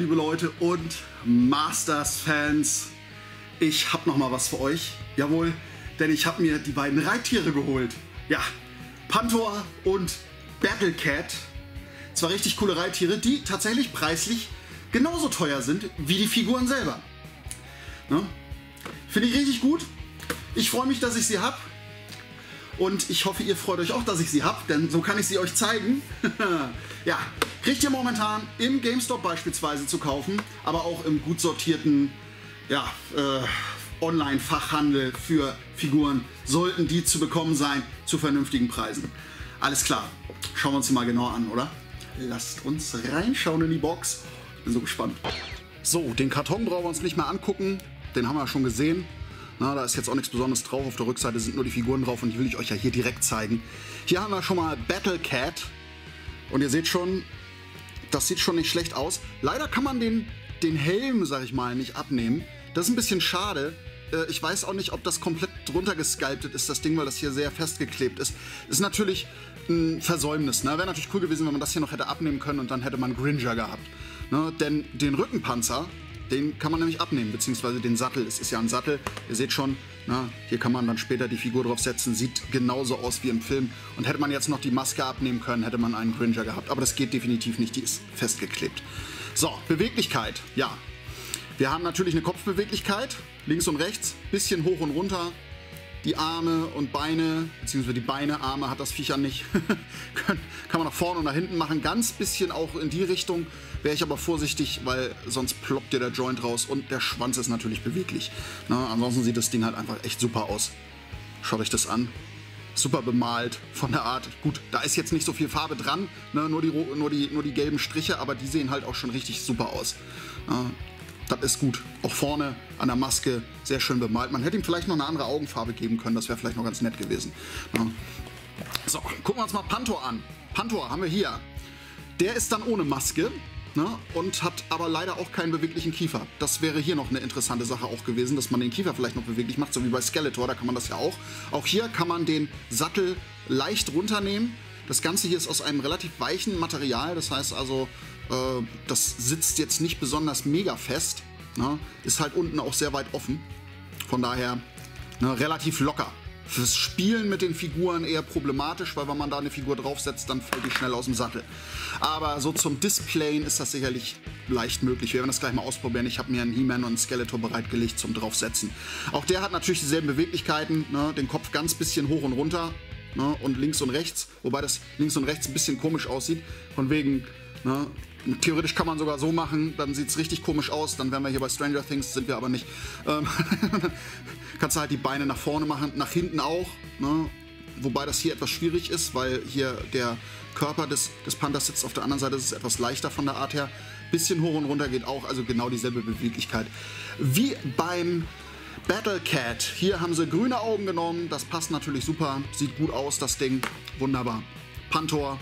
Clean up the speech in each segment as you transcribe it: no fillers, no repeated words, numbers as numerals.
liebe Leute und Masters-Fans. Ich habe noch mal was für euch. Jawohl, denn ich habe mir die beiden Reittiere geholt. Ja, Pantor und Battlecat. Zwei richtig coole Reittiere, die tatsächlich preislich genauso teuer sind wie die Figuren selber. Ne? Finde ich richtig gut. Ich freue mich, dass ich sie habe. Und ich hoffe, ihr freut euch auch, dass ich sie habe, denn so kann ich sie euch zeigen. Ja, kriegt ihr momentan im GameStop beispielsweise zu kaufen, aber auch im gut sortierten Online-Fachhandel für Figuren sollten die zu bekommen sein zu vernünftigen Preisen. Alles klar, schauen wir uns die mal genauer an, oder? Lasst uns reinschauen in die Box. Ich bin so gespannt. So, den Karton brauchen wir uns nicht mehr angucken, den haben wir ja schon gesehen. Na, da ist jetzt auch nichts Besonderes drauf, auf der Rückseite sind nur die Figuren drauf und die will ich euch ja hier direkt zeigen. Hier haben wir schon mal Battlecat und ihr seht schon, das sieht schon nicht schlecht aus. Leider kann man den Helm, sag ich mal, nicht abnehmen. Das ist ein bisschen schade. Ich weiß auch nicht, ob das komplett drunter gesculptet ist, das Ding, weil das hier sehr festgeklebt ist. Ist natürlich ein Versäumnis. Ne? Wäre natürlich cool gewesen, wenn man das hier noch hätte abnehmen können und dann hätte man Gringer gehabt. Ne? Denn den Rückenpanzer, den kann man nämlich abnehmen, beziehungsweise den Sattel. Es ist ja ein Sattel, ihr seht schon, na, hier kann man dann später die Figur drauf setzen, sieht genauso aus wie im Film. Und hätte man jetzt noch die Maske abnehmen können, hätte man einen Gringer gehabt. Aber das geht definitiv nicht, die ist festgeklebt. So, Beweglichkeit, ja. Wir haben natürlich eine Kopfbeweglichkeit, links und rechts, bisschen hoch und runter. Die Arme und Beine, beziehungsweise die Beine, Arme hat das Viecher nicht. Kann man nach vorne und nach hinten machen, ganz bisschen auch in die Richtung. Wäre ich aber vorsichtig, weil sonst ploppt dir der Joint raus und der Schwanz ist natürlich beweglich. Na, ansonsten sieht das Ding halt einfach echt super aus. Schaut euch das an. Super bemalt von der Art. Gut, da ist jetzt nicht so viel Farbe dran, ne? nur die gelben Striche, aber die sehen halt auch schon richtig super aus. Das ist gut. Auch vorne an der Maske sehr schön bemalt. Man hätte ihm vielleicht noch eine andere Augenfarbe geben können, das wäre vielleicht noch ganz nett gewesen. Ja. So, gucken wir uns mal Pantor an. Pantor haben wir hier. Der ist dann ohne Maske, ne, und hat aber leider auch keinen beweglichen Kiefer. Das wäre hier noch eine interessante Sache auch gewesen, dass man den Kiefer vielleicht noch beweglich macht, so wie bei Skeletor, da kann man das ja auch. Auch hier kann man den Sattel leicht runternehmen. Das Ganze hier ist aus einem relativ weichen Material, das heißt also, das sitzt jetzt nicht besonders mega fest, ne? Ist halt unten auch sehr weit offen, von daher relativ locker. Fürs Spielen mit den Figuren eher problematisch, weil wenn man da eine Figur draufsetzt, dann fällt die schnell aus dem Sattel. Aber so zum Displayen ist das sicherlich leicht möglich. Wir werden das gleich mal ausprobieren. Ich habe mir einen He-Man und einen Skeletor bereitgelegt zum Draufsetzen. Auch der hat natürlich dieselben Beweglichkeiten, ne? Den Kopf ganz bisschen hoch und runter, ne? Und links und rechts, wobei das links und rechts ein bisschen komisch aussieht, von wegen, ne? Theoretisch kann man sogar so machen, dann sieht es richtig komisch aus, dann wären wir hier bei Stranger Things, sind wir aber nicht. Kannst du halt die Beine nach vorne machen, nach hinten auch, ne? Wobei das hier etwas schwierig ist, weil hier der Körper des Panthers sitzt, auf der anderen Seite ist es etwas leichter von der Art her. Bisschen hoch und runter geht auch, also genau dieselbe Beweglichkeit. Wie beim Battlecat. Hier haben sie grüne Augen genommen, das passt natürlich super, sieht gut aus, das Ding, wunderbar. Pantor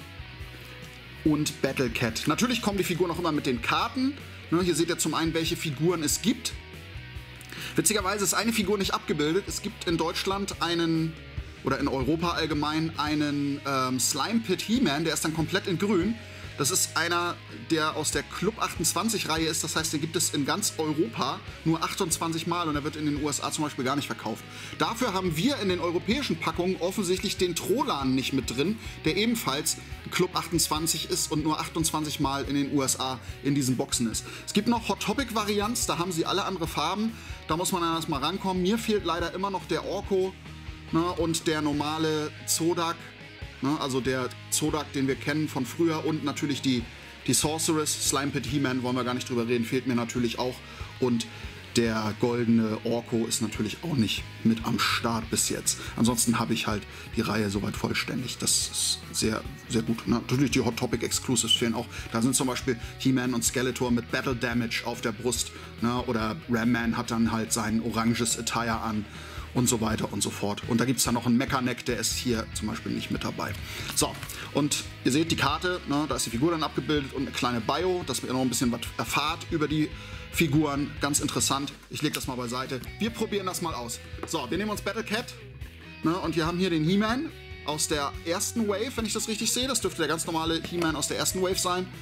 und Battlecat. Natürlich kommen die Figuren auch immer mit den Karten. Ne, hier seht ihr zum einen, welche Figuren es gibt. Witzigerweise ist eine Figur nicht abgebildet. Es gibt in Deutschland einen, oder in Europa allgemein, einen Slime Pit He-Man, der ist dann komplett in grün. Das ist einer, der aus der Club 28 Reihe ist. Das heißt, den gibt es in ganz Europa nur 28 Mal und er wird in den USA zum Beispiel gar nicht verkauft. Dafür haben wir in den europäischen Packungen offensichtlich den Trolan nicht mit drin, der ebenfalls Club 28 ist und nur 28 Mal in den USA in diesen Boxen ist. Es gibt noch Hot Topic Varianz, da haben sie alle andere Farben. Da muss man dann erstmal rankommen. Mir fehlt leider immer noch der Orko, ne, und der normale Zodak. Ne, also der Zodak, den wir kennen von früher, und natürlich die Sorceress, Slime Pit He-Man, wollen wir gar nicht drüber reden, fehlt mir natürlich auch. Und der goldene Orko ist natürlich auch nicht mit am Start bis jetzt. Ansonsten habe ich halt die Reihe soweit vollständig. Das ist sehr, sehr gut. Natürlich die Hot Topic Exclusives fehlen auch. Da sind zum Beispiel He-Man und Skeletor mit Battle Damage auf der Brust. Ne? Oder Ram Man hat dann halt sein oranges Attire an. Und so weiter und so fort. Und da gibt es dann noch einen Mechaneck, der ist hier zum Beispiel nicht mit dabei. So, und ihr seht die Karte, ne, da ist die Figur dann abgebildet und eine kleine Bio, dass ihr noch ein bisschen was erfahrt über die Figuren. Ganz interessant. Ich lege das mal beiseite. Wir probieren das mal aus. So, wir nehmen uns Battlecat, ne, und wir haben hier den He-Man aus der ersten Wave, wenn ich das richtig sehe. Das dürfte der ganz normale He-Man aus der ersten Wave sein.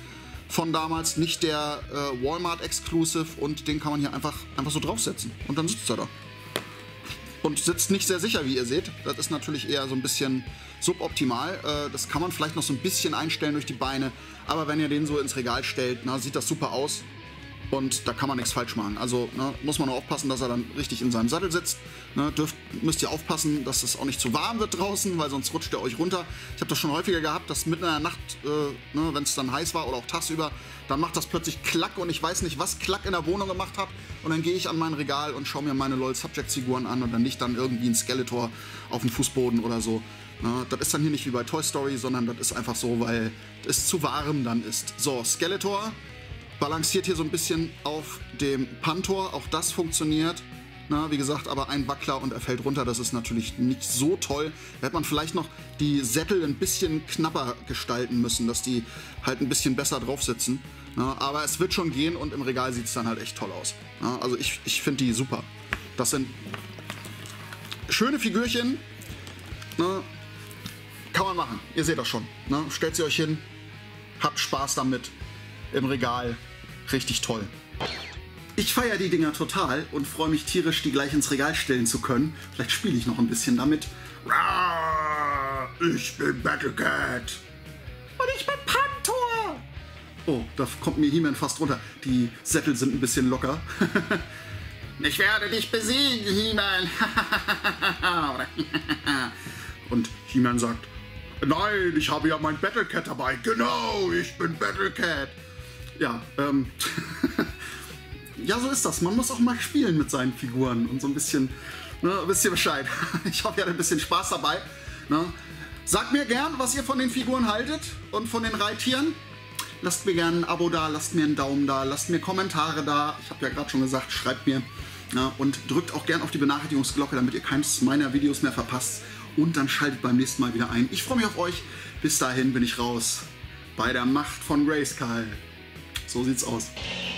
von damals, nicht der Walmart Exclusive, und den kann man hier einfach so draufsetzen und dann sitzt er da. Und sitzt nicht sehr sicher, wie ihr seht. Das ist natürlich eher so ein bisschen suboptimal. Das kann man vielleicht noch so ein bisschen einstellen durch die Beine, aber wenn ihr den so ins Regal stellt, na, sieht das super aus. Und da kann man nichts falsch machen. Also muss man nur aufpassen, dass er dann richtig in seinem Sattel sitzt. Müsst ihr aufpassen, dass es auch nicht zu warm wird draußen, weil sonst rutscht er euch runter. Ich habe das schon häufiger gehabt, dass mitten in der Nacht, wenn es dann heiß war oder auch tagsüber, dann macht das plötzlich Klack und ich weiß nicht, was Klack in der Wohnung gemacht hat. Und dann gehe ich an mein Regal und schaue mir meine LOL Subjects Figuren an und dann liegt dann irgendwie ein Skeletor auf dem Fußboden oder so. Das ist dann hier nicht wie bei Toy Story, sondern das ist einfach so, weil es zu warm dann ist. So, Skeletor balanciert hier so ein bisschen auf dem Pantor, auch das funktioniert. Wie gesagt, aber ein Wackler und er fällt runter, das ist natürlich nicht so toll. Da hätte man vielleicht noch die Sättel ein bisschen knapper gestalten müssen, dass die halt ein bisschen besser drauf sitzen. Aber es wird schon gehen und im Regal sieht es dann halt echt toll aus. Also ich finde die super. Das sind schöne Figürchen. Kann man machen, ihr seht das schon. Stellt sie euch hin, habt Spaß damit im Regal. Richtig toll. Ich feiere die Dinger total und freue mich tierisch, die gleich ins Regal stellen zu können. Vielleicht spiele ich noch ein bisschen damit. Ich bin Battlecat. Und ich bin Pantor. Oh, da kommt mir He-Man fast runter. Die Sättel sind ein bisschen locker. Ich werde dich besiegen, He-Man. Und He-Man sagt, nein, ich habe ja mein Battlecat dabei. Genau, ich bin Battlecat. Ja, ja, so ist das. Man muss auch mal spielen mit seinen Figuren und so ein bisschen, wisst ihr Bescheid. Ich hoffe, ihr hattet ein bisschen Spaß dabei. Sagt mir gern, was ihr von den Figuren haltet und von den Reittieren. Lasst mir gern ein Abo da, lasst mir einen Daumen da, lasst mir Kommentare da. Ich habe ja gerade schon gesagt, schreibt mir. Und drückt auch gern auf die Benachrichtigungsglocke, damit ihr keines meiner Videos mehr verpasst. Und dann schaltet beim nächsten Mal wieder ein. Ich freue mich auf euch. Bis dahin bin ich raus. Bei der Macht von Grayskull. So sieht's aus.